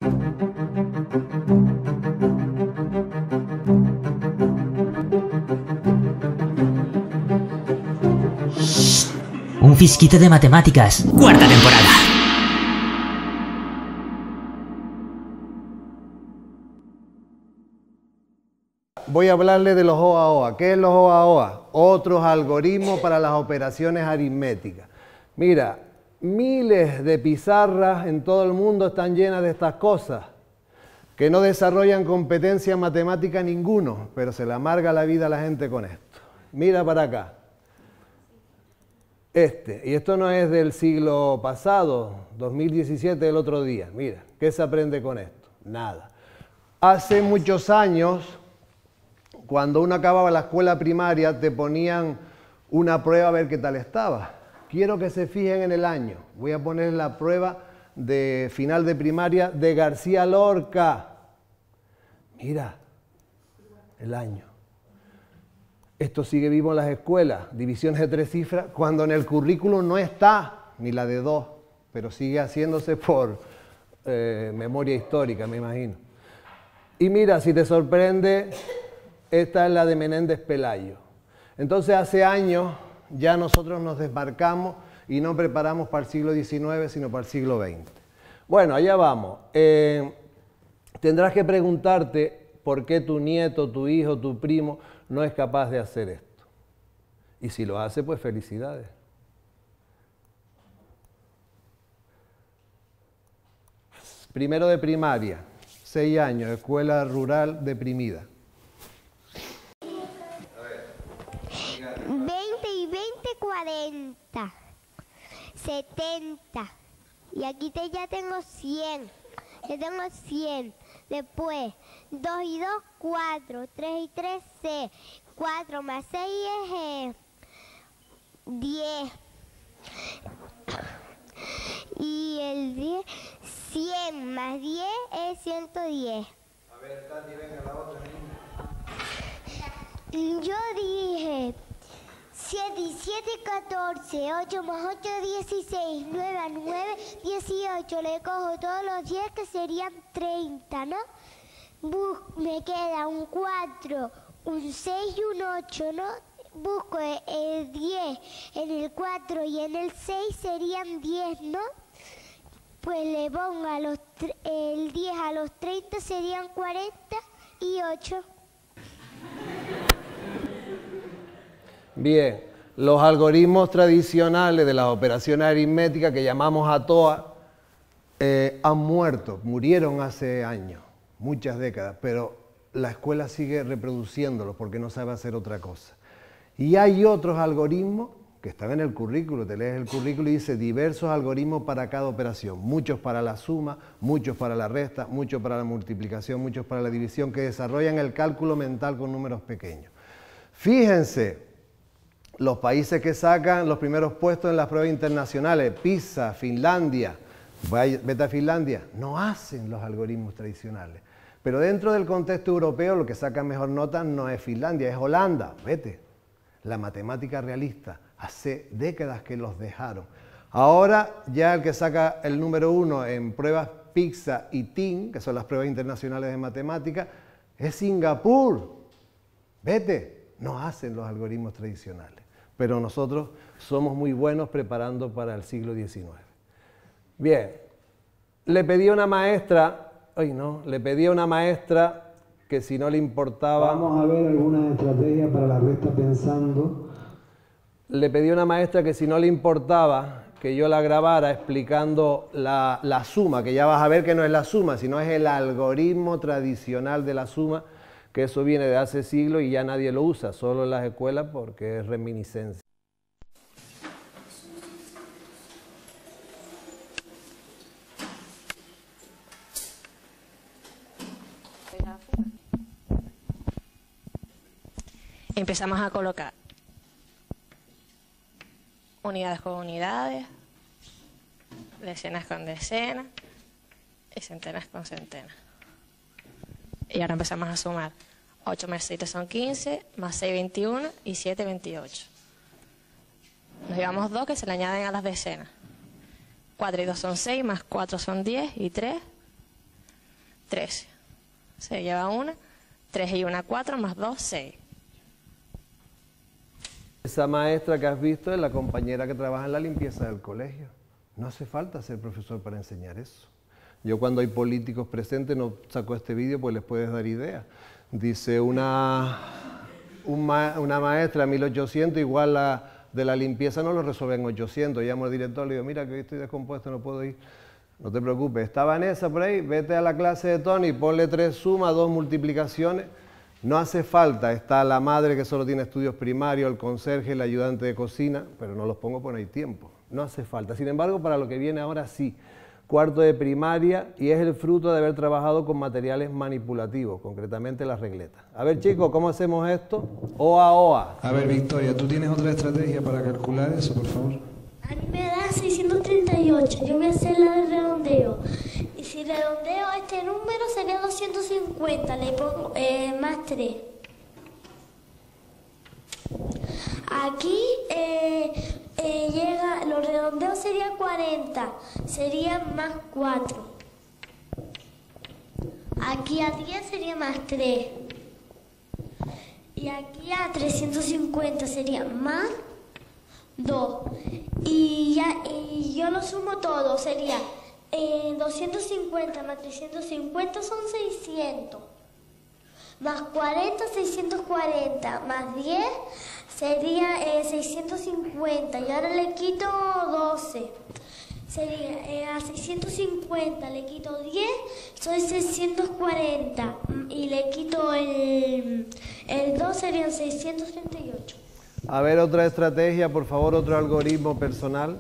Un fisquito de matemáticas. Cuarta temporada. Voy a hablarle de los OAOA. ¿Qué es los OAOA? Otros algoritmos para las operaciones aritméticas. Mira, miles de pizarras en todo el mundo están llenas de estas cosas, que no desarrollan competencia matemática ninguno, pero se le amarga la vida a la gente con esto. Mira para acá. Y esto no es del siglo pasado, 2017, el otro día. Mira, ¿qué se aprende con esto? Nada. Hace muchos años, cuando uno acababa la escuela primaria, te ponían una prueba a ver qué tal estaba. Quiero que se fijen en el año. Voy a poner la prueba de final de primaria de García Lorca. Mira, el año. Esto sigue vivo en las escuelas, divisiones de 3 cifras, cuando en el currículum no está, ni la de 2, pero sigue haciéndose por memoria histórica, me imagino. Y mira, si te sorprende, esta es la de Menéndez Pelayo. Entonces hace años ya nosotros nos desmarcamos y no preparamos para el siglo XIX, sino para el siglo XX. Bueno, allá vamos. Tendrás que preguntarte por qué tu nieto, tu hijo, tu primo no es capaz de hacer esto. Y si lo hace, pues felicidades. Primero de primaria, 6 años, escuela rural deprimida. 20 y 20, 40. 70. Y aquí ya tengo 100. Ya tengo 100. Después, 2 y 2, 4. 3 y 3, 6. 4 más 6 es 10. Y el 10, 100 más 10 es 110. A ver, Tati, venga, la otra. Yo dije 7 y 7, 14, 8 más 8, 16, 9 a 9, 18. Le cojo todos los 10 que serían 30, ¿no? Me queda un 4, un 6 y un 8, ¿no? Busco el 10 en el 4 y en el 6 serían 10, ¿no? Pues le pongo el 10 a los 30 serían 40 y 8. Bien, los algoritmos tradicionales de las operaciones aritméticas que llamamos ATOA han muerto, murieron hace años, muchas décadas, pero la escuela sigue reproduciéndolos porque no sabe hacer otra cosa. Y hay otros algoritmos que están en el currículo, te lees el currículo y dice diversos algoritmos para cada operación, muchos para la suma, muchos para la resta, muchos para la multiplicación, muchos para la división, que desarrollan el cálculo mental con números pequeños. Fíjense, los países que sacan los primeros puestos en las pruebas internacionales, Pisa, Finlandia, vete a Finlandia, no hacen los algoritmos tradicionales. Pero dentro del contexto europeo lo que saca mejor nota no es Finlandia, es Holanda, vete. La matemática realista, hace décadas que los dejaron. Ahora ya el que saca el número 1 en pruebas PISA y TIN, que son las pruebas internacionales de matemática, es Singapur. Vete, no hacen los algoritmos tradicionales. Pero nosotros somos muy buenos preparando para el siglo XIX. Bien, le pedí a una maestra, que si no le importaba... Vamos a ver algunas estrategias para la resta pensando. Le pedí a una maestra que si no le importaba que yo la grabara explicando la suma, que ya vas a ver que no es la suma, sino es el algoritmo tradicional de la suma, que eso viene de hace siglos y ya nadie lo usa, solo en las escuelas porque es reminiscencia. Empezamos a colocar unidades con unidades, decenas con decenas y centenas con centenas. Y ahora empezamos a sumar. 8 más 7 son 15, más 6, 21 y 7, 28. Nos llevamos 2 que se le añaden a las decenas. 4 y 2 son 6, más 4 son 10 y 3, 13. Se lleva una, 3 y 1, 4, más 2, 6. Esa maestra que has visto es la compañera que trabaja en la limpieza del colegio. No hace falta ser profesor para enseñar eso. Yo cuando hay políticos presentes no saco este vídeo pues les puedes dar idea. Dice una maestra 1800 igual la de la limpieza no lo resuelve en 800. Llamo al director y le digo, mira que hoy estoy descompuesto, no puedo ir. No te preocupes, está Vanessa por ahí, vete a la clase de Tony, ponle 3 sumas, 2 multiplicaciones. No hace falta, está la madre que solo tiene estudios primarios, el conserje, el ayudante de cocina, pero no los pongo porque no hay tiempo. No hace falta. Sin embargo, para lo que viene ahora sí. Cuarto de primaria y es el fruto de haber trabajado con materiales manipulativos, concretamente las regletas. A ver chicos, ¿cómo hacemos esto? OA, OA. A ver Victoria, ¿tú tienes otra estrategia para calcular eso, por favor? A mí me da 638, yo voy a hacer la del redondeo. Y si redondeo este número sería 250, le pongo más 3. Aquí llega, los redondeos sería 40, sería más 4. Aquí a 10 sería más 3. Y aquí a 350 sería más 2. Y yo lo sumo todo, sería 250 más 350 son 600. Más 40, 640, más 10 sería 650 y ahora le quito 12. Sería a 650 le quito 10, soy 640 y le quito el 2 serían 638. A ver otra estrategia, por favor, otro algoritmo personal.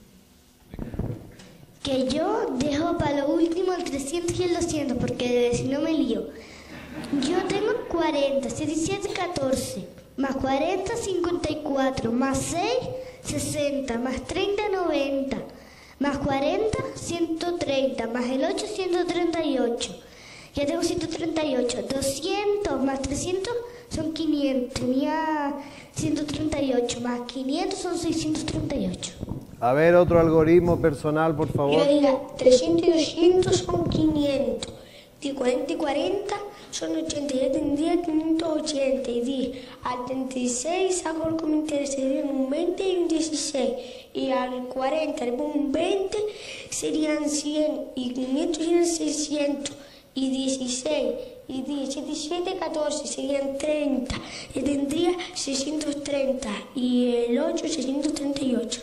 Que yo dejo para lo último el 300 y el 200 porque si no me lío. Yo tengo 40, 17, 14, más 40, 54, más 6, 60, más 30, 90, más 40, 130, más el 8, 138. Ya tengo 138, 200 más 300 son 500, tenía 138, más 500 son 638. A ver otro algoritmo personal, por favor. Yo diga, 300 y 200 son 500, y 40 y 40 son 80, ya tendría 580 y 10. Al 36 saco el comentario, serían un 20 y un 16. Y al 40 le pongo un 20, serían 100 y 500 serían 600. Y 16 y 10, 7, 14 serían 30. Ya tendría 630 y el 8, 638.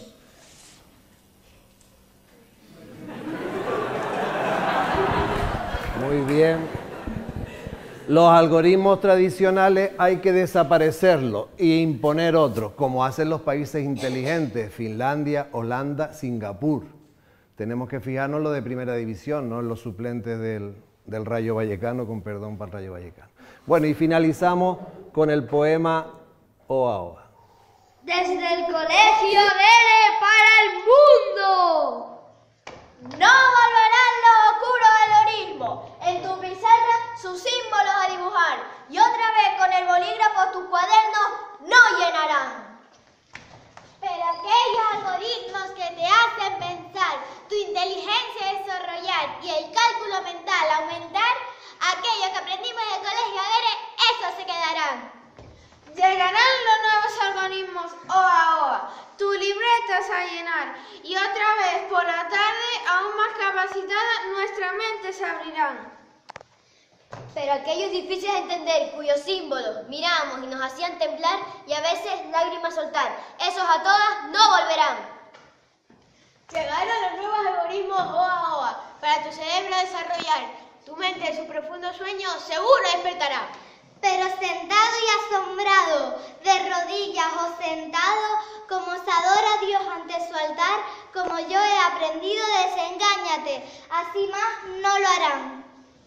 Muy bien. Los algoritmos tradicionales hay que desaparecerlos e imponer otros, como hacen los países inteligentes, Finlandia, Holanda, Singapur. Tenemos que fijarnos en lo de primera división, no en los suplentes del Rayo Vallecano, con perdón para el Rayo Vallecano. Bueno, y finalizamos con el poema Oa Oa. Desde el colegio Dele para el mundo. No volverán los oscuros del orismo, en tu pizarra sus símbolos a dibujar, y otra vez con el bolígrafo tus cuadernos no llenarán. Pero aquellos algoritmos que te hacen pensar, tu inteligencia desarrollar y el cálculo mental aumentar, aquellos que aprendimos en el colegio Dele, esos se quedarán. Llegarán los nuevos algoritmos OA OA, tu libreta a llenar, y otra vez por la tarde, aún más capacitada, nuestra mente se abrirán. Pero aquellos difíciles de entender, cuyos símbolos miramos y nos hacían temblar y a veces lágrimas soltar, esos a todas no volverán. Llegaron los nuevos algoritmos OA OA, para tu cerebro desarrollar, tu mente en su profundo sueño seguro despertará. Pero sentado y asombrado, de rodillas o sentado, como se adora a Dios ante su altar, como yo he aprendido, desengáñate, así más no lo harán.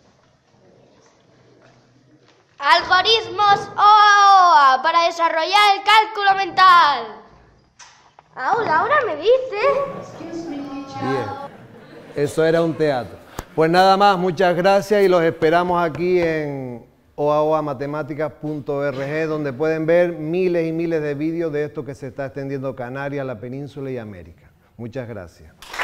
Algoritmos OA OA para desarrollar el cálculo mental. Ahora me dice. Bien, eso era un teatro. Pues nada más, muchas gracias y los esperamos aquí en oaoamatemáticas.org, donde pueden ver miles y miles de vídeos de esto que se está extendiendo a Canarias, la península y América. Muchas gracias.